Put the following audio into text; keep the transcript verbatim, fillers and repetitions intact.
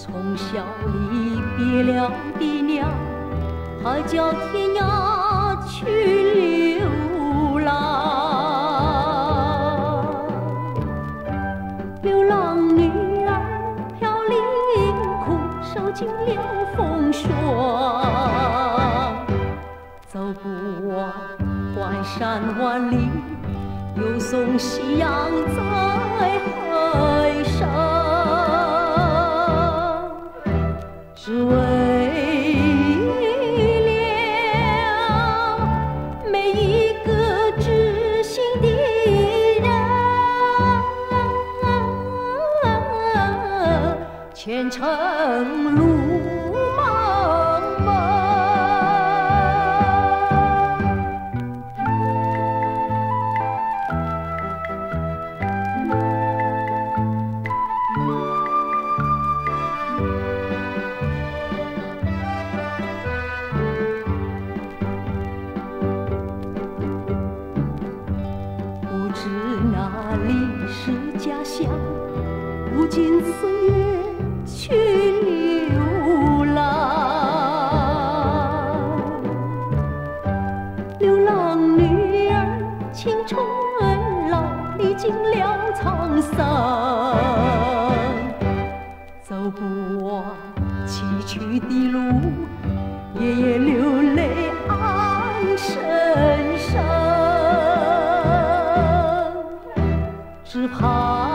从小离别了爹娘，他叫天涯去流浪。流浪女儿飘零哭，受尽了风霜，走不完万山万里，又送夕阳在海上，只为了每一个知心的人，前程路茫茫。不知哪里是家乡，不经岁月去流浪。流浪女儿青春老，历经了沧桑，走不完崎岖的路，夜夜流泪暗深深，只怕